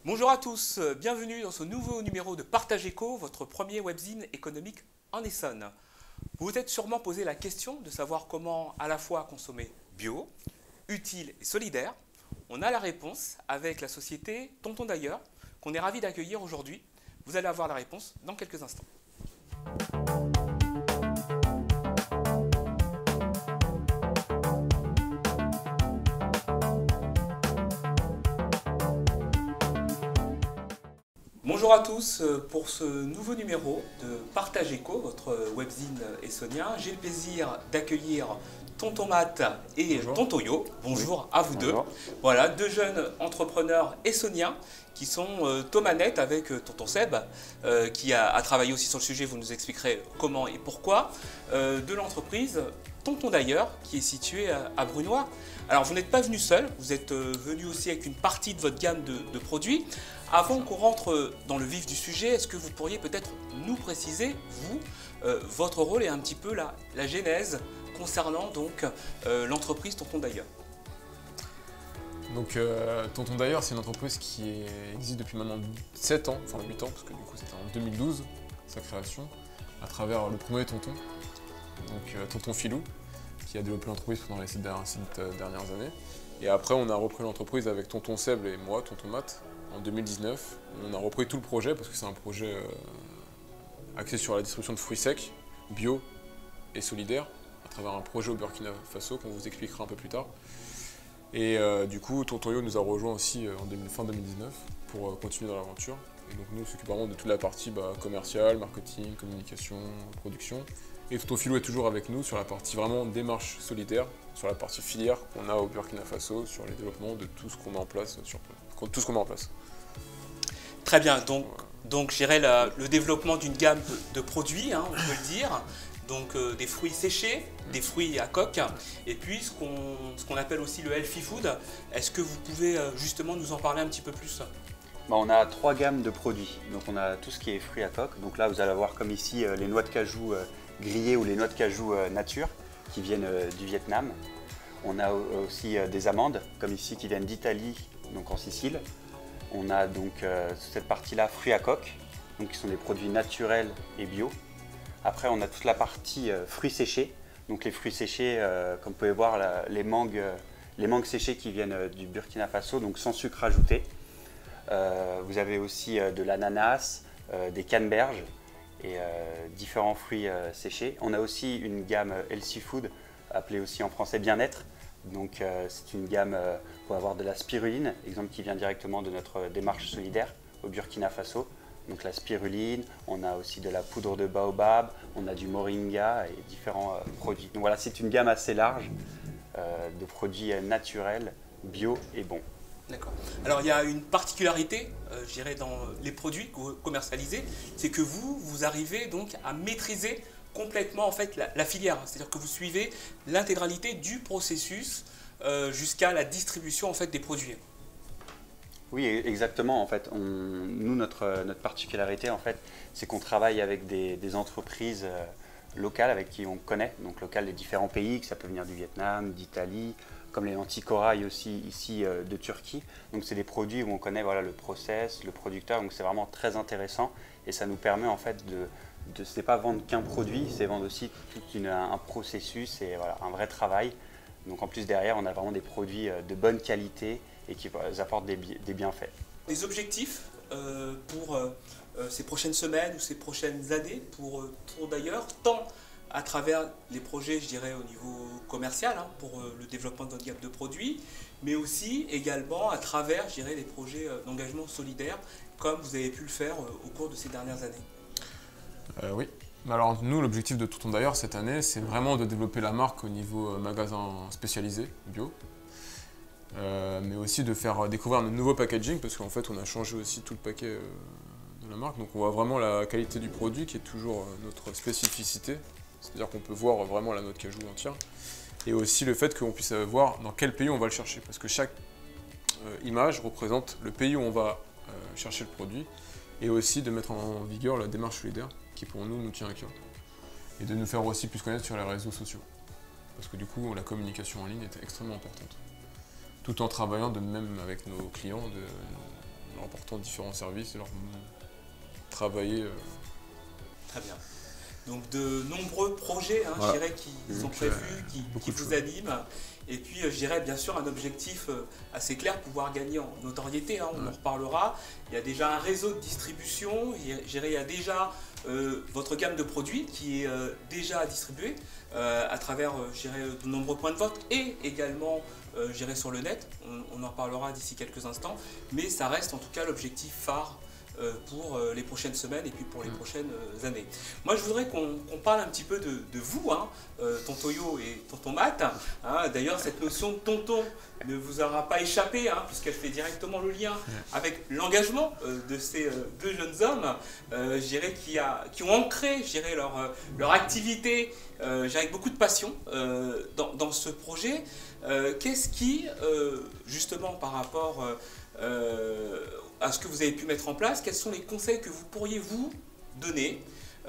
Bonjour à tous, bienvenue dans ce nouveau numéro de Partage Éco, votre premier webzine économique en Essonne. Vous vous êtes sûrement posé la question de savoir comment à la fois consommer bio, utile et solidaire. On a la réponse avec la société Tonton D'ailleurs, qu'on est ravi d'accueillir aujourd'hui. Vous allez avoir la réponse dans quelques instants. Bonjour à tous, pour ce nouveau numéro de Partage Éco, votre webzine essonien, j'ai le plaisir d'accueillir Tonton Matt et Bonjour. Tonton Yo. Bonjour à vous deux. Bonjour. Voilà, deux jeunes entrepreneurs essoniens qui sont Thomanette avec Tonton Seb, qui a travaillé aussi sur le sujet, vous nous expliquerez comment et pourquoi, de l'entreprise Tonton D'ailleurs, qui est située à Brunois. Alors vous n'êtes pas venu seul, vous êtes venu aussi avec une partie de votre gamme de produits. Avant qu'on rentre dans le vif du sujet, est-ce que vous pourriez peut-être nous préciser, vous, votre rôle et un petit peu la genèse concernant donc l'entreprise Tonton D'ailleurs? Donc Tonton D'ailleurs, c'est une entreprise qui existe depuis maintenant 7 ans, enfin 8 ans, parce que du coup c'était en 2012, sa création, à travers le premier Tonton, donc Tonton Filou, qui a développé l'entreprise pendant les 7 dernières années. Et après on a repris l'entreprise avec Tonton Seb et moi, Tonton Matt, en 2019. On a repris tout le projet parce que c'est un projet axé sur la distribution de fruits secs, bio et solidaire, à travers un projet au Burkina Faso qu'on vous expliquera un peu plus tard. Et du coup, Tonton Yo nous a rejoint aussi fin 2019 pour continuer dans l'aventure. Et donc nous, on s'occupe vraiment de toute la partie commerciale, marketing, communication, production. Et Tonton Filou est toujours avec nous sur la partie vraiment démarche solidaire, sur la partie filière qu'on a au Burkina Faso, sur les développements de tout ce qu'on met en place Très bien, donc je dirais le développement d'une gamme de produits, hein, on peut le dire. Donc des fruits séchés, des fruits à coque, et puis ce qu'on appelle aussi le healthy food. Est-ce que vous pouvez justement nous en parler un petit peu plus? On a 3 gammes de produits. Donc on a tout ce qui est fruits à coque. Donc là vous allez avoir comme ici les noix de cajou grillées ou les noix de cajou nature qui viennent du Vietnam. On a aussi des amandes comme ici qui viennent d'Italie, donc en Sicile. On a donc cette partie-là fruits à coque, donc qui sont des produits naturels et bio. Après, on a toute la partie fruits séchés. Donc les fruits séchés, comme vous pouvez voir, les mangues séchées qui viennent du Burkina Faso, donc sans sucre ajouté. Vous avez aussi de l'ananas, des canneberges et différents fruits séchés. On a aussi une gamme healthy food, appelée aussi en français bien-être. Donc c'est une gamme pour avoir de la spiruline, exemple qui vient directement de notre démarche solidaire au Burkina Faso. Donc la spiruline, on a aussi de la poudre de baobab, on a du moringa et différents produits. Donc voilà, c'est une gamme assez large de produits naturels, bio et bons. D'accord. Alors il y a une particularité, je dirais, dans les produits que vous commercialisez, c'est que vous arrivez donc à maîtriser complètement en fait la filière. C'est-à-dire que vous suivez l'intégralité du processus jusqu'à la distribution en fait des produits. Oui, exactement. En fait, nous, notre particularité, en fait, c'est qu'on travaille avec des entreprises locales avec qui on connaît, donc locales des différents pays, que ça peut venir du Vietnam, d'Italie, comme les lentilles corail aussi ici de Turquie. Donc c'est des produits où on connaît voilà, le process, le producteur, donc c'est vraiment très intéressant et ça nous permet en fait c'est pas vendre qu'un produit, c'est vendre aussi tout un processus et voilà, un vrai travail. Donc en plus derrière, on a vraiment des produits de bonne qualité et qui apportent des bienfaits. Les objectifs pour ces prochaines semaines ou ces prochaines années pour Tonton D'ailleurs, tant à travers les projets, je dirais, au niveau commercial, hein, pour le développement de notre gamme de produits, mais aussi également à travers, je dirais, les projets d'engagement solidaire, comme vous avez pu le faire au cours de ces dernières années. Oui. Alors nous, l'objectif de Tonton D'ailleurs cette année, c'est vraiment de développer la marque au niveau magasin spécialisé, bio, mais aussi de faire découvrir un nouveau packaging, parce qu'en fait on a changé aussi tout le paquet de la marque, donc on voit vraiment la qualité du produit qui est toujours notre spécificité. C'est-à-dire qu'on peut voir vraiment la noix de cajou entière. Et aussi le fait qu'on puisse voir dans quel pays on va le chercher. Parce que chaque image représente le pays où on va chercher le produit. Et aussi de mettre en vigueur la démarche solidaire qui pour nous tient à cœur. Et de nous faire aussi plus connaître sur les réseaux sociaux. Parce que du coup, la communication en ligne est extrêmement importante. Tout en travaillant de même avec nos clients, de leur apportant différents services et leur travailler. Très bien. Donc de nombreux projets, hein, Voilà. je dirais, qui sont prévus, qui beaucoup de vous choses. animent. Et puis, je dirais bien sûr un objectif assez clair, pouvoir gagner en notoriété, hein, on en reparlera. Il y a déjà un réseau de distribution, je dirais, il y a déjà votre gamme de produits qui est déjà distribuée à travers je dirais, de nombreux points de vente et également je dirais, sur le net. On en reparlera d'ici quelques instants. Mais ça reste en tout cas l'objectif phare pour les prochaines semaines et puis pour les prochaines années. Moi, je voudrais qu'on parle un petit peu de vous, hein, tonton Yo et tonton Matt. Hein. D'ailleurs, cette notion de tonton ne vous aura pas échappé, hein, puisqu'elle fait directement le lien avec l'engagement de ces deux jeunes hommes, je dirais, qui ont ancré, je dirais, leur activité avec beaucoup de passion dans ce projet. Qu'est-ce qui, justement, par rapport à ce que vous avez pu mettre en place, quels sont les conseils que vous pourriez vous donner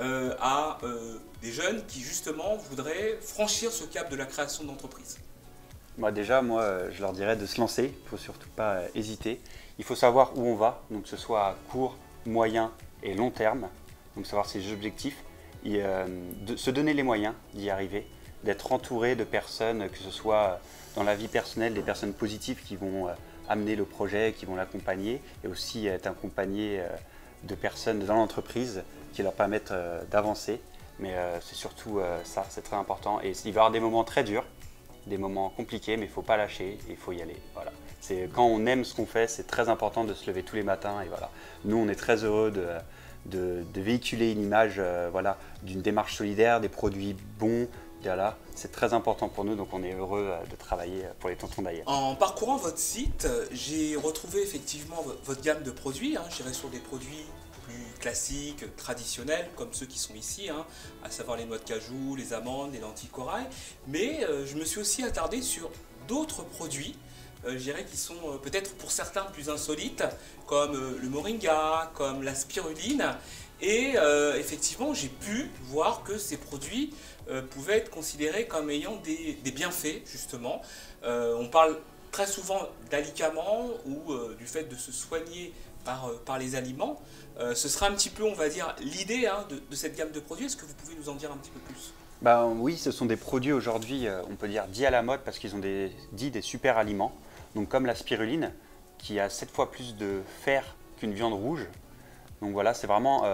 à des jeunes qui justement voudraient franchir ce cap de la création d'entreprise? Déjà, je leur dirais de se lancer, il ne faut surtout pas hésiter. Il faut savoir où on va, donc que ce soit à court, moyen et long terme, donc savoir ses objectifs, et de se donner les moyens d'y arriver, d'être entouré de personnes, que ce soit dans la vie personnelle, des personnes positives qui vont amener le projet, qui vont l'accompagner, et aussi être accompagné de personnes dans l'entreprise qui leur permettent d'avancer. Mais c'est surtout ça, c'est très important. Et il va y avoir des moments très durs, des moments compliqués, mais il ne faut pas lâcher, il faut y aller. Voilà. Quand on aime ce qu'on fait, c'est très important de se lever tous les matins. Et voilà. Nous, on est très heureux de véhiculer une image voilà, d'une démarche solidaire, des produits bons. Voilà, c'est très important pour nous, donc on est heureux de travailler pour les tontons d'ailleurs. En parcourant votre site, j'ai retrouvé effectivement votre gamme de produits. Hein, j'irai sur des produits plus classiques, traditionnels, comme ceux qui sont ici, hein, à savoir les noix de cajou, les amandes, les lentilles corail. Mais je me suis aussi attardé sur d'autres produits, je dirais, qui sont peut-être pour certains plus insolites, comme le moringa, comme la spiruline. Et effectivement, j'ai pu voir que ces produits pouvaient être considérés comme ayant des bienfaits, justement. On parle très souvent d'alicaments ou du fait de se soigner par les aliments. Ce sera un petit peu, on va dire, l'idée hein, de cette gamme de produits. Est-ce que vous pouvez nous en dire un petit peu plus? Oui, ce sont des produits aujourd'hui, on peut dire, dits à la mode parce qu'ils ont dit des super aliments. Donc comme la spiruline, qui a 7 fois plus de fer qu'une viande rouge. Donc voilà, c'est vraiment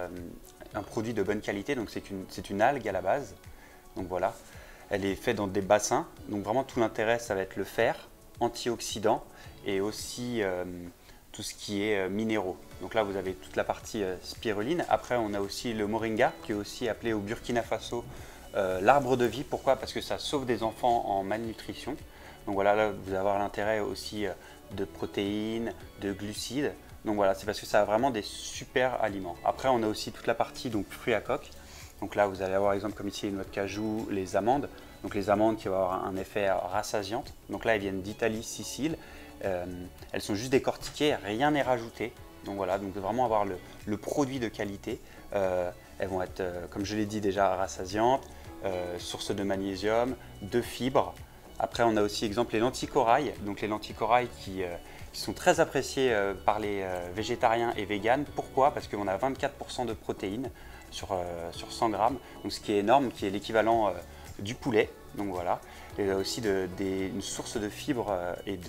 un produit de bonne qualité, donc c'est une algue à la base. Donc voilà, elle est faite dans des bassins, donc vraiment tout l'intérêt ça va être le fer, antioxydant et aussi tout ce qui est minéraux. Donc là vous avez toute la partie spiruline. Après on a aussi le moringa qui est aussi appelé au Burkina Faso l'arbre de vie. Pourquoi? Parce que ça sauve des enfants en malnutrition. Donc voilà, là vous allez avoir l'intérêt aussi de protéines, de glucides. Donc voilà, c'est parce que ça a vraiment des super aliments. Après, on a aussi toute la partie donc, fruits à coque. Donc là, vous allez avoir, par exemple, comme ici, les noix de cajou, les amandes. Donc les amandes qui vont avoir un effet rassasiant. Donc là, elles viennent d'Italie, Sicile. Elles sont juste décortiquées, rien n'est rajouté. Donc voilà, donc vraiment avoir le produit de qualité. Elles vont être, comme je l'ai dit déjà, rassasiantes, source de magnésium, de fibres. Après, on a aussi, exemple, les lentilles corail. Donc les lentilles corail qui sont très appréciées par les végétariens et véganes. Pourquoi? Parce qu'on a 24% de protéines sur 100 grammes, donc ce qui est énorme, qui est l'équivalent du poulet. Donc voilà, et aussi une source de fibres et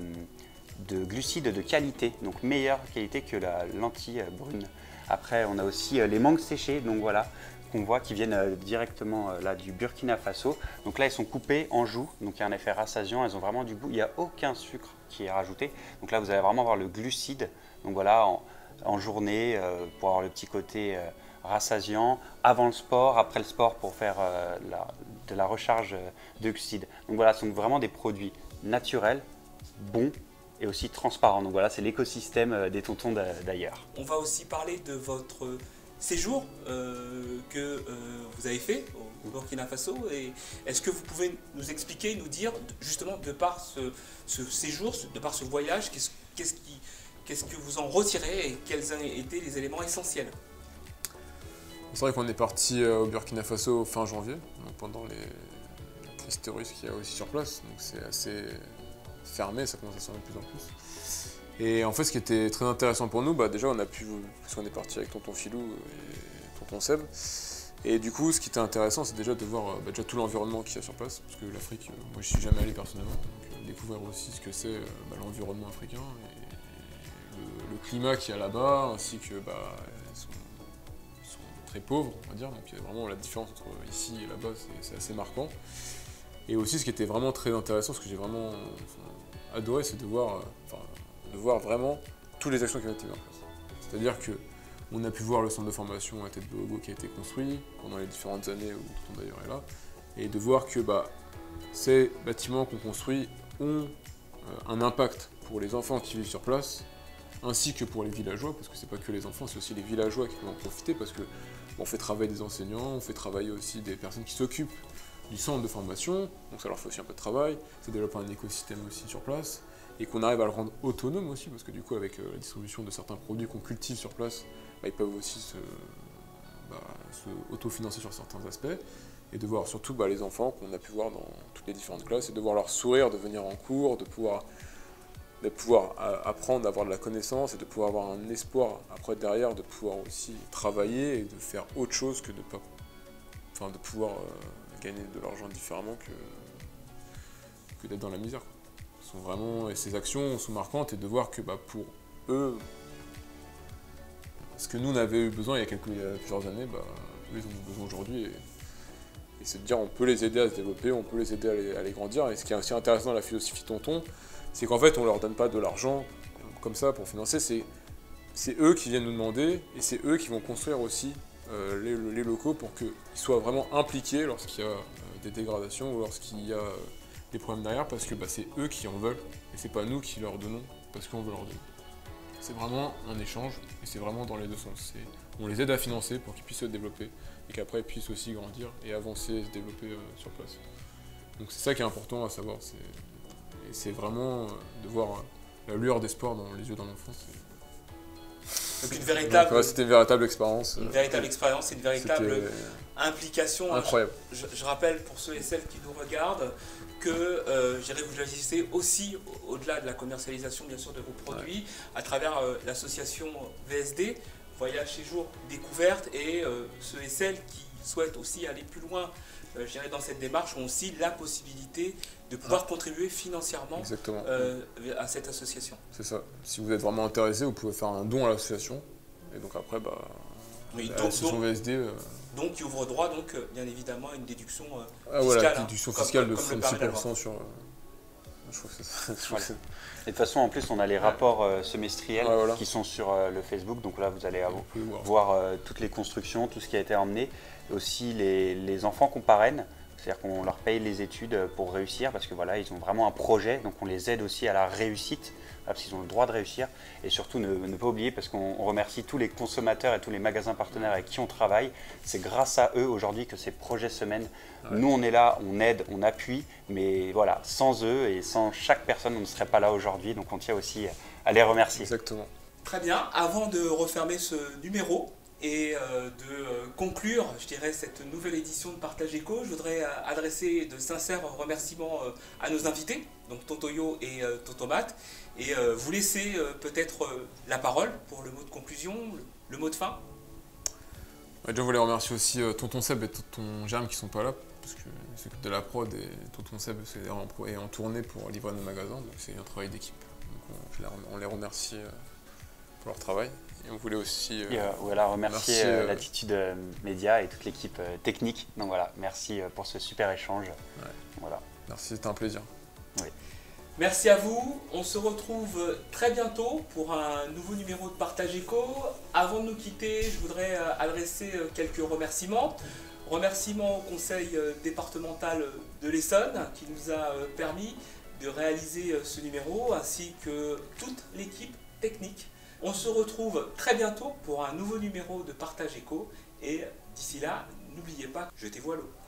de glucides de qualité, donc meilleure qualité que la lentille brune. Après, on a aussi les mangues séchées, donc voilà, qu'on voit qui viennent directement là du Burkina Faso. Donc là, elles sont coupées en joues, donc il y a un effet rassasiant, elles ont vraiment du goût, il n'y a aucun sucre qui est rajouté. Donc là, vous allez vraiment avoir le glucide, donc voilà, en journée, pour avoir le petit côté rassasiant, avant le sport, après le sport pour faire de la recharge de glucides. Donc voilà, ce sont vraiment des produits naturels, bons, et aussi transparent. Donc voilà, c'est l'écosystème des tontons d'ailleurs. On va aussi parler de votre séjour que vous avez fait au Burkina Faso. Et est-ce que vous pouvez nous expliquer, nous dire, justement, de par ce séjour, de par ce voyage, qu'est-ce que vous en retirez et quels étaient les éléments essentiels? C'est vrai qu'on est parti au Burkina Faso fin janvier, donc pendant la crise terroriste qu'il y a aussi sur place. Donc c'est assez fermé, ça commence à se fermer de plus en plus. Et en fait, ce qui était très intéressant pour nous, déjà on a pu, parce qu'on est parti avec tonton Philou et tonton Seb, et du coup, ce qui était intéressant, c'est déjà de voir déjà tout l'environnement qu'il y a sur place, parce que l'Afrique, moi je suis jamais allé personnellement, donc découvrir aussi ce que c'est l'environnement africain, et le climat qu'il y a là-bas, ainsi que ils sont très pauvres, on va dire, donc il y a vraiment la différence entre ici et là-bas, c'est assez marquant. Et aussi, ce qui était vraiment très intéressant, ce que j'ai vraiment adoré, c'est de voir vraiment toutes les actions qui ont été mises en place. C'est-à-dire qu'on a pu voir le centre de formation à Tête de Ogo qui a été construit pendant les différentes années où Tonton d'ailleurs est là, et de voir que ces bâtiments qu'on construit ont un impact pour les enfants qui vivent sur place, ainsi que pour les villageois, parce que c'est pas que les enfants, c'est aussi les villageois qui peuvent en profiter, parce que on fait travailler des enseignants, on fait travailler aussi des personnes qui s'occupent du centre de formation, donc ça leur fait aussi un peu de travail, ça développe un écosystème aussi sur place, et qu'on arrive à le rendre autonome aussi, parce que du coup avec la distribution de certains produits qu'on cultive sur place, ils peuvent aussi se autofinancer sur certains aspects, et de voir surtout les enfants qu'on a pu voir dans toutes les différentes classes, et de voir leur sourire, de venir en cours, de pouvoir apprendre, d'avoir de la connaissance, et de pouvoir avoir un espoir après derrière, de pouvoir aussi travailler, et de faire autre chose que de pouvoir gagner de l'argent différemment que d'être dans la misère. Et ces actions sont marquantes, et de voir que pour eux, ce que nous on avait eu besoin il y a plusieurs années, eux ils ont eu besoin aujourd'hui, et c'est de dire on peut les aider à se développer, on peut les aider à les grandir. Et ce qui est aussi intéressant dans la philosophie Tonton, c'est qu'en fait on leur donne pas de l'argent comme ça pour financer, c'est eux qui viennent nous demander, et c'est eux qui vont construire aussi les locaux pour qu'ils soient vraiment impliqués lorsqu'il y a des dégradations ou lorsqu'il y a des problèmes derrière, parce que c'est eux qui en veulent, et c'est pas nous qui leur donnons parce qu'on veut leur donner. C'est vraiment un échange, et c'est vraiment dans les deux sens. On les aide à financer pour qu'ils puissent se développer, et qu'après ils puissent aussi grandir et avancer et se développer sur place. Donc c'est ça qui est important à savoir, c'est vraiment de voir la lueur d'espoir dans les yeux d'un enfant. Donc c'était une véritable expérience. Une véritable expérience, une véritable implication. Incroyable. Je rappelle pour ceux et celles qui nous regardent que vous agissez aussi au-delà de la commercialisation bien sûr de vos produits, à travers l'association VSD, Voyage Séjour Découverte, et ceux et celles qui souhaitent aussi aller plus loin dans cette démarche ont aussi la possibilité de pouvoir contribuer financièrement à cette association. C'est ça. Si vous êtes vraiment intéressé, vous pouvez faire un don à l'association. Et donc après, l'association VSD... Donc qui ouvre droit, bien évidemment, à une déduction fiscale. Voilà, déduction fiscale de 6% sur... Je crois que c'est ça. Et de toute façon, en plus, on a les rapports semestriels qui sont sur le Facebook. Donc là, vous allez voir toutes les constructions, tout ce qui a été emmené. Aussi les enfants qu'on parraine. C'est-à-dire qu'on leur paye les études pour réussir, parce que ils ont vraiment un projet, donc on les aide aussi à la réussite, parce qu'ils ont le droit de réussir. Et surtout, ne pas oublier, parce qu'on remercie tous les consommateurs et tous les magasins partenaires avec qui on travaille. C'est grâce à eux aujourd'hui que ces projets se mènent. Nous, on est là, on aide, on appuie, mais sans eux et sans chaque personne, on ne serait pas là aujourd'hui. Donc on tient aussi à les remercier. Exactement. Très bien. Avant de refermer ce numéro et de conclure, je dirais, cette nouvelle édition de Partage Éco, je voudrais adresser de sincères remerciements à nos invités, donc Tonton Yo et Tonton Matt, et vous laisser peut-être la parole pour le mot de conclusion, le mot de fin. Je voulais remercier aussi Tonton Seb et Tonton Germe qui sont pas là, parce qu'ils s'occupent de la prod, et Tonton Seb est en tournée pour livrer nos magasins, donc c'est un travail d'équipe. Donc on les remercie pour leur travail. Et on voulait aussi remercier l'Attitude Média et toute l'équipe technique. Donc merci pour ce super échange. Merci, c'était un plaisir. Oui. Merci à vous. On se retrouve très bientôt pour un nouveau numéro de Partage Éco. Avant de nous quitter, je voudrais adresser quelques remerciements. Remerciements au conseil départemental de l'Essonne qui nous a permis de réaliser ce numéro, ainsi que toute l'équipe technique. On se retrouve très bientôt pour un nouveau numéro de Partage Éco, et d'ici là, n'oubliez pas, jetez-vous à l'eau.